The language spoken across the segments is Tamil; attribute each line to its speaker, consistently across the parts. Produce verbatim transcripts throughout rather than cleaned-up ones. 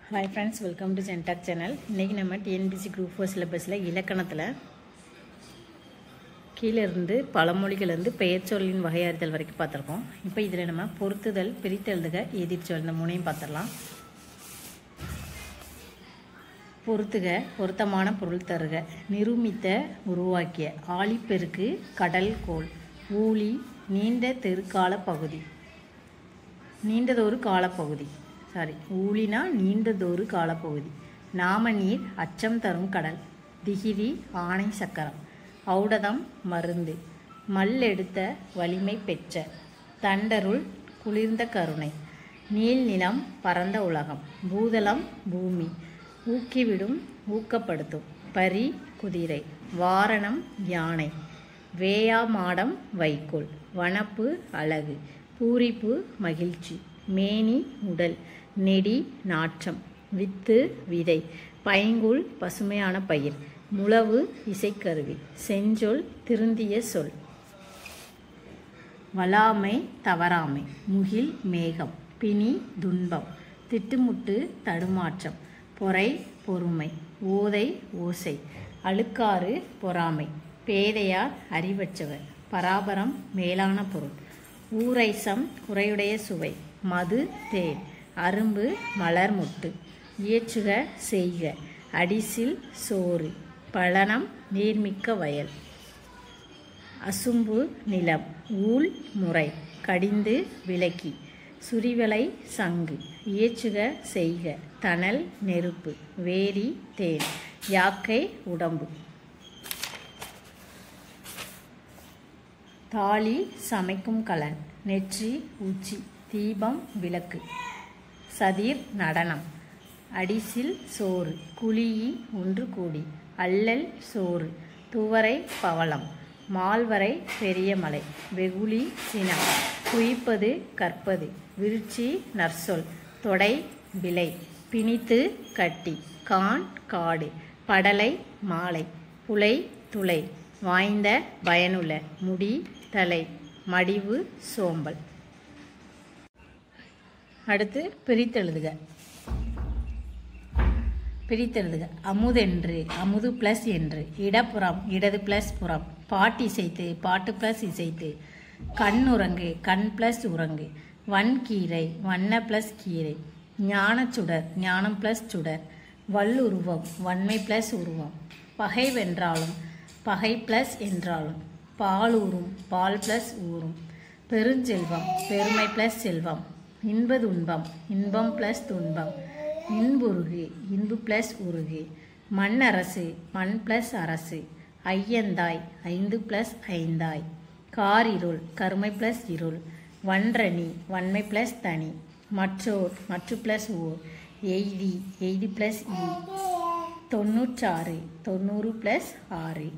Speaker 1: Hi friends, welcome to Gentech channel. இன்னைக்கு நம்ம T N P S C Group four சிலபஸ்ல இலக்கணத்துல கீழ இருந்து பழமொழிகள் இருந்து பெயர்ச்சொல்லின் வகையறிதல் வரைக்கும் பார்த்திருக்கோம். இப்போ இதுல நம்ம பொருத்துதல், பிரித்தெழுதுக, எதிர்ச்சொல் இந்த மூணையும் பார்த்திரலாம். பொருத்துக, பொருத்தமான பொருள் தருக, நிரூபித்த, உருவாக்கிய, ஆழிப்பெருக்கு, கடல் கோள், ஊழி, நீண்ட தெருக்கால பகுதி, நீண்டதொரு காலப்பகுதி சாரி ஊழினா நீண்டதொரு காலப்பகுதி, நாம நீர், அச்சம் தரும் கடல், திகிரி, ஆணை சக்கரம், ஔடதம், மருந்து, மல்லெடுத்த, வலிமை பெற்ற, தண்டருள், குளிர்ந்த கருணை, நீள் நிலம், பரந்த உலகம், பூதளம், பூமி, ஊக்கிவிடும், ஊக்கப்படுத்தும், பரி, குதிரை, வாரணம், யானை, வேயா மாடம், வைக்கோல், வனப்பு, அழகு, பூரிப்பு, மகிழ்ச்சி, மேனி, உடல், நெடி, நாற்றம், வித்து, விதை, பைங்குல், பசுமையான பயிர், முழவு, இசைக்கருவி, செஞ்சொல், திருந்திய சொல், வளாமை, தவறாமை, முகில், மேகம், பிணி, துன்பம், திட்டுமுட்டு, தடுமாற்றம், பொறை, பொறுமை, ஓதை, ஓசை, அழுக்காறு, பொறாமை, பேதையார், அறிவற்றவர், பராபரம், மேலான பொருள், ஊரைசம், குறையுடைய சுவை, மது, தேன், அரும்பு, மலர் மொட்டு, இயற்றுக, செய்க, அடிசில், சோறு, பழனம், நீர்மிக்க வயல், அசும்பு, நிலம், ஊழ், முறை, கடிந்து, விலக்கி, சுரிவலை, சங்கு, இயற்றுக, செய்க, தணல், நெருப்பு, வேரி, தேன், யாக்கை, உடம்பு, தாலி, சமைக்கும் கலன், நெற்றி, உச்சி, தீபம், விளக்கு, சதிர், நடனம், அடிசில், சோறு, குழியி, ஒன்று கூடி, அல்லல், சோறு, துவரை, பவளம், மால்வரை, பெரிய மலை, வெகுளி, சினம், குயிப்பது, கற்பது, விருட்சி, நற்சொல், தொடை, விலை, பிணித்து, கட்டி, கான், காடு, படலை, மாலை, புலை, துளை, வாய்ந்த, பயனுள்ள, முடி, தலை, மடிவு, சோம்பல். அடுத்து பிரித்தெழுதுக. பிரித்தெழுதுக. அமுதென்று, அமுது பிளஸ் என்று, இடப்புறம், இடது பிளஸ் புறம், பாட்டு இசைத்து, பாட்டு பிளஸ் இசைத்து, கண் உறங்கு, கண் பிளஸ் உறங்கு, வன்கீரை, வண்ண பிளஸ் கீரை, ஞானச்சுடர், ஞானம் பிளஸ் சுடர், வல்லுருவம், வன்மை பிளஸ் உருவம், பகை வென்றாலும், பகை பிளஸ் என்றாலும், பாலூரும், பால் பிளஸ் ஊரும், பெருஞ்செல்வம், பெருமை பிளஸ் செல்வம், இன்ப துன்பம், இன்பம் பிளஸ் துன்பம், இன்புருகு, இன்பு பிளஸ் உருகு, மண்ணரசு, மண் பிளஸ் அரசு, ஐயந்தாய், ஐந்து பிளஸ் ஐந்தாய், காரிருள், கருமை பிளஸ் இருள், வன்றணி, வன்மை பிளஸ் தனி, மற்றோர், மற்று பிளஸ் ஓர், எய்தி, எய்தி பிளஸ் ஈ, தொன்னூற்றாறு, தொண்ணூறு பிளஸ் ஆறு,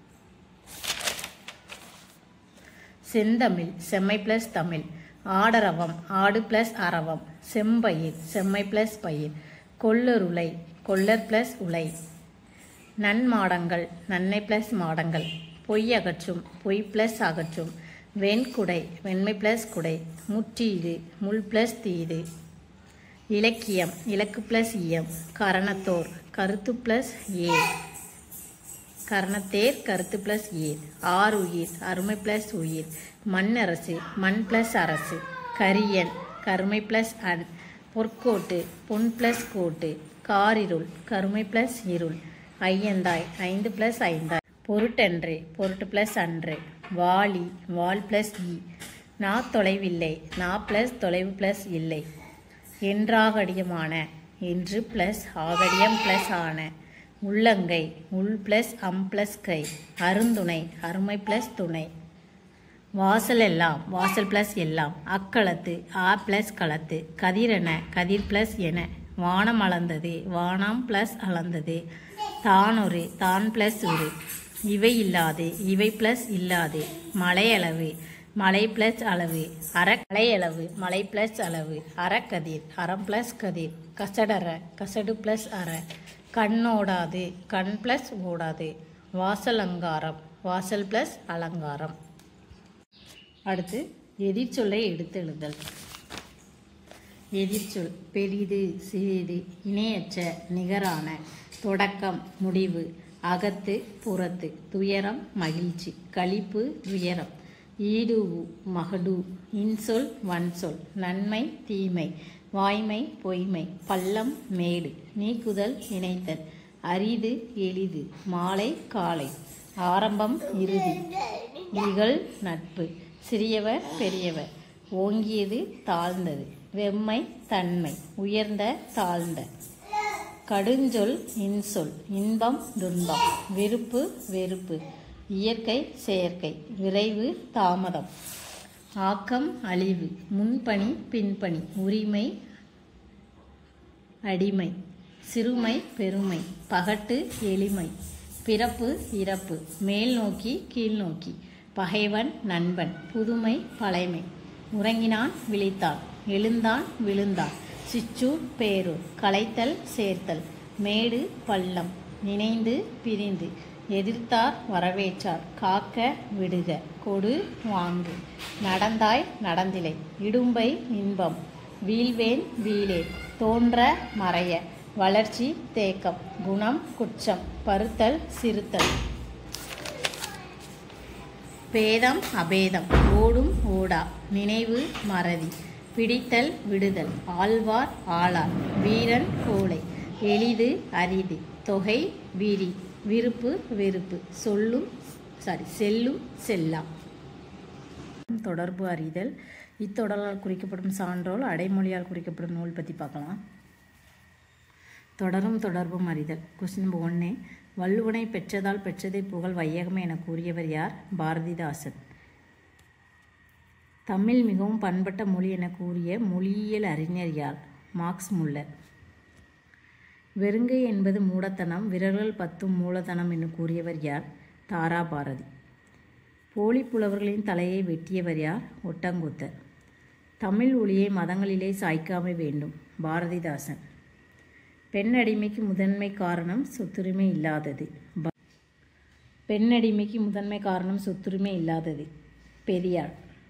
Speaker 1: செந்தமிழ், செம்மை பிளஸ் தமிழ், ஆடரவம், ஆடு பிளஸ் அரவம், செம்பயிர், செம்மை பிளஸ் பயிர், கொல்லருளை, கொல்லர் பிளஸ் உலை, நன்மாடங்கள், நன்மை பிளஸ் மாடங்கள், பொய் அகற்றும், பொய் பிளஸ் அகற்றும், வெண்குடை, வெண்மை பிளஸ் குடை, முற்றீது, முள் பிளஸ் தீது, இலக்கியம், இலக்கு பிளஸ் இயம், கரணத்தோர், கருத்து பிளஸ் ஏ, கர்ணத்தேர், கருத்து பிளஸ் ஏர், ஆறு உயிர், அருமை பிளஸ் உயிர், மண்ணரசு, மண் பிளஸ் அரசு, கரியன், கருமை பிளஸ் அன், பொற்கோட்டு, பொன் பிளஸ் கோட்டு, காரிருள், கருமை பிளஸ் இருள், ஐயந்தாய், ஐந்து பிளஸ் ஐந்தாய், பொருட்டன்று, பொருட்டு பிளஸ் அன்று, வாளி, வால் பிளஸ் ஈ, நா தொலைவில்லை, நா பிளஸ் தொலைவு பிளஸ் இல்லை, என்றாகடியமான, என்று பிளஸ் ஆகடியம் பிளஸ் ஆன, உள்ளங்கை, உள் பிளஸ் அம் பிளஸ் கை, அருந்துணை, அருமை பிளஸ் துணை, வாசல் எல்லாம், வாசல் பிளஸ் எல்லாம், அக்களத்து, ஆ பிளஸ் களத்து, கதிரென, கதிர் பிளஸ் என, வானம் அளந்தது, வானம் பிளஸ் அளந்தது, தானொரு, தான் பிளஸ் ஒரு, இவை இல்லாது, இவை பிளஸ் இல்லாது, மலையளவு, மலை பிளஸ் அளவு, அற மலையளவு, மலை பிளஸ் அளவு, அறக்கதிர், அறம் பிளஸ் கதிர், கசடற, கசடு பிளஸ் அற, கண்ணோடாது, கண் பிளஸ் ஓடாது, வாசல் அலங்காரம், வாசல் பிளஸ் அலங்காரம். அடுத்து எதிர்ச்சொல்லை எடுத்து எழுதல். எதிர்ச்சொல் பெரிது சிறிது இணையற்ற நிகரான தொடக்கம் முடிவு அகத்து புறத்து துயரம் மகிழ்ச்சி களிப்பு துயரம் ஈடு மகடு இன்சொல் வன்சொல் நன்மை தீமை வாய்மை பொய்மை பள்ளம் மேடு நீக்குதல் இணைத்தல் அரிது எளிது மாலை காலை ஆரம்பம் இறுதி இகழ் நட்பு சிறியவர் பெரியவர் ஓங்கியது தாழ்ந்தது வெம்மை தன்மை உயர்ந்த தாழ்ந்த கடுஞ்சொல் இன்சொல் இன்பம் துன்பம் விருப்பு வெறுப்பு இயற்கை செயற்கை விரைவு தாமதம் ஆக்கம் அழிவு முன்பணி பின்பணி உரிமை அடிமை சிறுமை பெருமை பகட்டு எளிமை பிறப்பு இறப்பு மேல் நோக்கி கீழ் நோக்கி பகைவன் நண்பன் புதுமை பழைமை உறங்கினான் விழித்தான் எழுந்தான் விழுந்தான் சிற்றூர் பேரூர் கலைத்தல் சேர்த்தல் மேடு பள்ளம் நினைந்து பிரிந்து எதிர்த்தார் வரவேற்றார் காக்க விடுக கொடு வாங்கு நடந்தாய் நடந்திலை இடும்பை இன்பம் வீழ்வேன் வீழே தோன்ற மறைய வளர்ச்சி தேக்கம் குணம் குற்றம் பருத்தல் சிறுத்தல் பேதம் அபேதம் ஓடும் ஓடா நினைவு மறதி பிடித்தல் விடுதல் ஆழ்வார் ஆளார் வீரன் கோளை எளிது அரிது தொகை வீரி விருப்பு வெறுப்பு சொல்லும் சாரி செல்லும் செல்லாம் தொடர்பு அறிதல் இத்தொடரால் குறிக்கப்படும் சான்றோல் அடைமொழியால் குறிக்கப்படும் நூல் பற்றி பார்க்கலாம். தொடரும் தொடர்பும் அறிதல். கொஸ்டின் நம்பர் ஒன்று, வள்ளுவனை பெற்றதால் பெற்றதை புகழ் வையகமே என கூறியவர் யார்? பாரதிதாசன். தமிழ் மிகவும் பண்பட்ட மொழி என கூறிய மொழியியல் அறிஞர் யார்? Marks Muller. வெறுங்கை என்பது மூடத்தனம், விரல்கள் பத்தும் மூலதனம் என கூறியவர் யார்? தாரா பாரதி. போலி புலவர்களின் தலையை வெட்டியவர் யார்? ஒட்டங்கூத்தர். தமிழ் ஒளியை மதங்களிலே சாய்க்காமை வேண்டும். பாரதிதாசன். பெண் அடிமைக்கு முதன்மை காரணம் சொத்துரிமை இல்லாதது. பெண் அடிமைக்கு முதன்மை காரணம் சொத்துரிமை இல்லாதது. பெரியார்.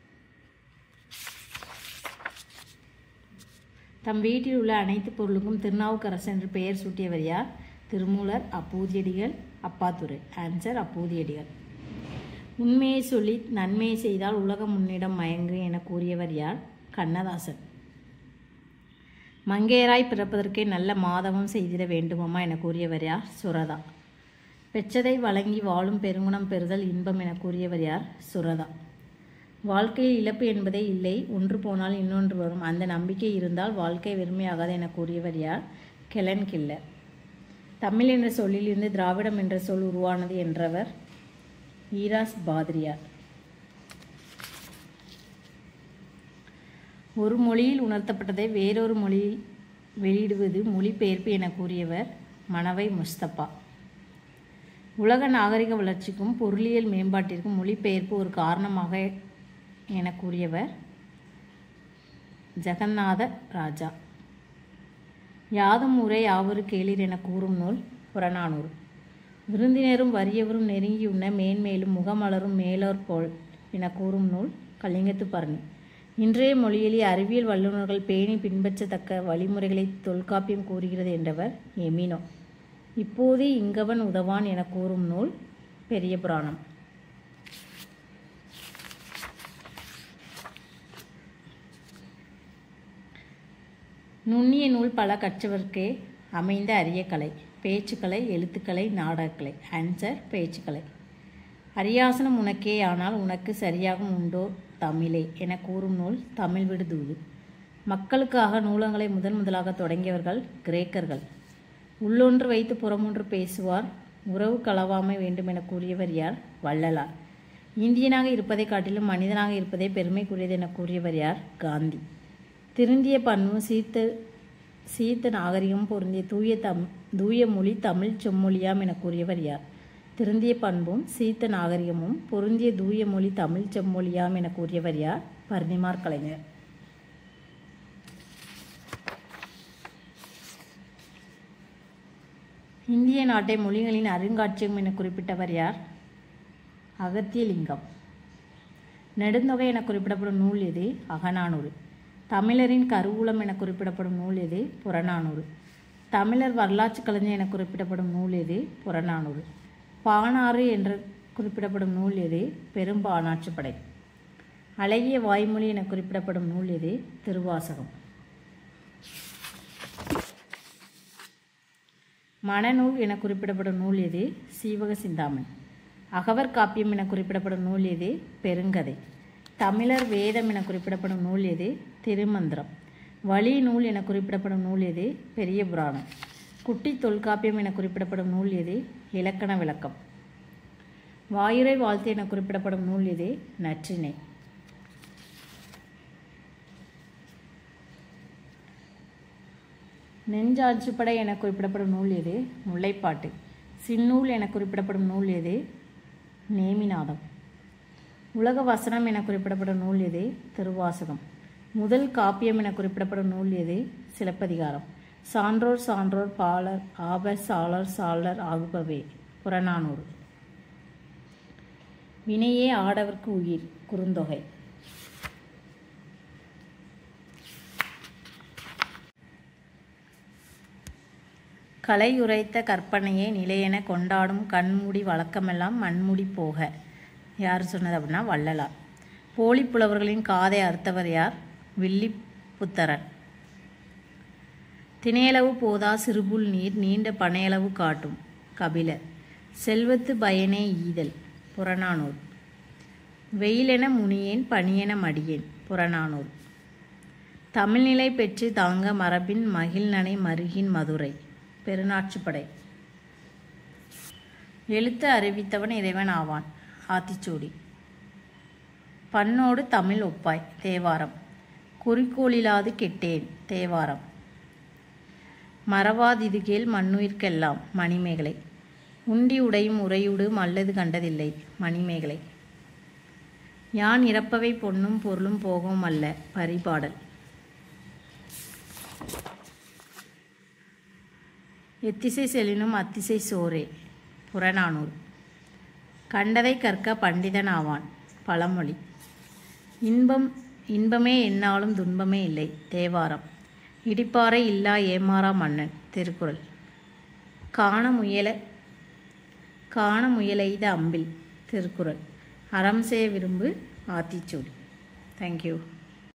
Speaker 1: தம் வீட்டில் உள்ள அனைத்து பொருளுக்கும் திருநாவுக்கரசு என்று பெயர் சூட்டியவர் யார்? திருமூலர். அப்பூதியடிகள். அப்பாத்துரை. ஆன்சர் அப்பூதியடிகள். உண்மையை சொல்லி நன்மையை செய்தால் உலகம் முன்னிடம் மயங்கு என கூறியவர் யார்? கண்ணதாசன். மங்கையராய் பிறப்பதற்கே நல்ல மாதவம் செய்திட வேண்டுமம்மா என கூறியவர் யார்? சுரதா. பெற்றதை வழங்கி வாழும் பெருங்குணம் பெறுதல் இன்பம் என கூறியவர் யார்? சுரதா. வாழ்க்கையில் இழப்பு என்பதே இல்லை, ஒன்று போனால் இன்னொன்று வரும், அந்த நம்பிக்கை இருந்தால் வாழ்க்கை வெறுமையாகாது என கூறியவர் யார்? Helen killer. தமிழ் என்ற சொல்லிலிருந்து திராவிடம் என்ற சொல் உருவானது என்றவர் ஈராஸ் பாதிரியார். ஒரு மொழியில் உணர்த்தப்பட்டதை வேறொரு மொழியில் வெளியிடுவது மொழிபெயர்ப்பு என கூறியவர் மனவை முஸ்தபா. உலக நாகரிக வளர்ச்சிக்கும் பொருளியல் மேம்பாட்டிற்கும் மொழிபெயர்ப்பு ஒரு காரணமாக என கூறியவர் ஜெகநாத ராஜா. யாதும் ஊரே யாவரு கேளீர் என கூறும் நூல் புறநானூறு. விருந்தினரும் வறியவரும் நெருங்கியுண்ண மேன்மேலும் முகமலரும் மேலோர் போல் என கூறும் நூல் கலிங்கத்து பரணி. இன்றைய மொழியிலே அறிவியல் வல்லுநர்கள் பேணி பின்பற்றத்தக்க வழிமுறைகளை தொல்காப்பியம் கூறுகிறது என்றவர் எமினோ. இப்போது இங்கவன் உதவான் என கூறும் நூல் பெரிய புராணம். நுண்ணிய நூல் பல கற்றவர்க்கே அமைந்த அரிய கலை. பேச்சுக்கலை, எழுத்துக்கலை, நாடகக்கலை. ஆன்சர் பேச்சுக்கலை. அரியாசனம் உனக்கே ஆனால் உனக்கு சரியாகும் உண்டோ தமிழே என கூறும் நூல் தமிழ் விடு தூது. மக்களுக்காக நூலகங்களை முதன் முதலாக தொடங்கியவர்கள் கிரேக்கர்கள். உள்ளொன்று வைத்து புறமொன்று பேசுவார், உறவு களவாமை வேண்டும் என கூறியவர் யார்? வள்ளலார். இந்தியனாக இருப்பதை காட்டிலும் மனிதனாக இருப்பதே பெருமைக்குரியது என கூறியவர் யார்? காந்தி. திருந்திய பண்பும் சீர்த்த சீர்த்த நாகரிகமும் பொருந்திய தூய தம் தூய மொழி தமிழ் செம்மொழியாம் என கூறியவர் யார்? திருந்திய பண்பும் சீர்த்த நாகரிகமும் பொருந்திய தூய மொழி தமிழ் செம்மொழியாம் என கூறியவர் யார்? பரணிமார் கலைஞர். இந்திய நாட்டை மொழிகளின் அருங்காட்சியகம் என குறிப்பிட்டவர் யார்? அகத்தியலிங்கம். நெடுந்தொகை என குறிப்பிடப்படும் நூல் எது? அகநானூறு. தமிழரின் கருவூலம் என குறிப்பிடப்படும் நூல் எது? புறநானூறு. தமிழர் வரலாற்று கலைஞர் என குறிப்பிடப்படும் நூல் எது? புறநானூறு. பாணாறு என்று குறிப்பிடப்படும் நூல் எது? பெரும்பாணாற்றுப்படை. அழகிய வாய்மொழி என குறிப்பிடப்படும் நூல் எது? திருவாசகம். மணநூல் என குறிப்பிடப்படும் நூல் எது? சீவக சிந்தாமணி. அகவர் காப்பியம் என குறிப்பிடப்படும் நூல் எது? பெருங்கதை. தமிழர் வேதம் என குறிப்பிடப்படும் நூல் எது? திருமந்திரம். வழி நூல் என குறிப்பிடப்படும் நூல் எது? பெரிய புராணம். குட்டி தொல்காப்பியம் என குறிப்பிடப்படும் நூல் எது? இலக்கண விளக்கம். வாயுரை வாழ்த்து என குறிப்பிடப்படும் நூல் எது? நற்றிணை. நெஞ்சாற்றுப்படை என குறிப்பிடப்படும் நூல் எது? முல்லைப்பாட்டு. சின்னூல் என குறிப்பிடப்படும் நூல் எது? நேமிநாதம். உலக வசனம் என குறிப்பிடப்படும் நூல் எது? திருவாசகம். முதல் காப்பியம் என குறிப்பிடப்படும் நூல் எது? சிலப்பதிகாரம். சான்றோர் சான்றோர் பாலர் ஆபர் சாளர் சாளர் ஆகுபவே. புறநானூறு. வினையே ஆடவர்க்கு உயிர். குறுந்தொகை. கலையுரைத்த கற்பனையை நிலையென கொண்டாடும் கண்மூடி வழக்கமெல்லாம் மண்முடி போக. யார் சொன்னது அப்படின்னா வள்ளலார். போலி புலவர்களின் காதை அறுத்தவர் யார்? வில்லிபுத்தரன். தினையளவு போதா சிறுபுல் நீர் நீண்ட பனையளவு காட்டும். கபிலர். செல்வத்து பயனே ஈதல். புறநானூறு. வெயிலென முனியேன் பனியென மடியேன். புறநானூறு. தமிழ்நிலை பெற்று தாங்க மரபின் மகிழ்நனை மருகின் மதுரை. பெருநாற்றுப்படை. எழுத்து அறிவித்தவன் இறைவன் ஆவான். ஆத்திச்சூடி. பண்ணோடு தமிழ் ஒப்பாய். தேவாரம். குறிக்கோளிலாது கெட்டேன். தேவாரம். மறவாதிதுகேள் மண்ணுயிர்க்கெல்லாம். மணிமேகலை. உண்டி உடையும் உரையுடு மல்லது கண்டதில்லை. மணிமேகலை. யான் இறப்பவை பொன்னும் பொருளும் போகவும் அல்ல. பரிபாடல். எத்திசை செலினும் அத்திசை சோரே. புறநானூறு. கண்டதை கற்க பண்டிதன் ஆவான். பழமொழி. இன்பம் இன்பமே எந்நாளும் துன்பமே இல்லை. தேவாரம். இடிப்பாறை இல்லா ஏமாறா மன்னன். திருக்குறள். காண முயல காண முயலெய்த அம்பில். திருக்குறள். அறம் செய்ய விரும்பு. ஆத்திச்சூடி. தேங்க்யூ.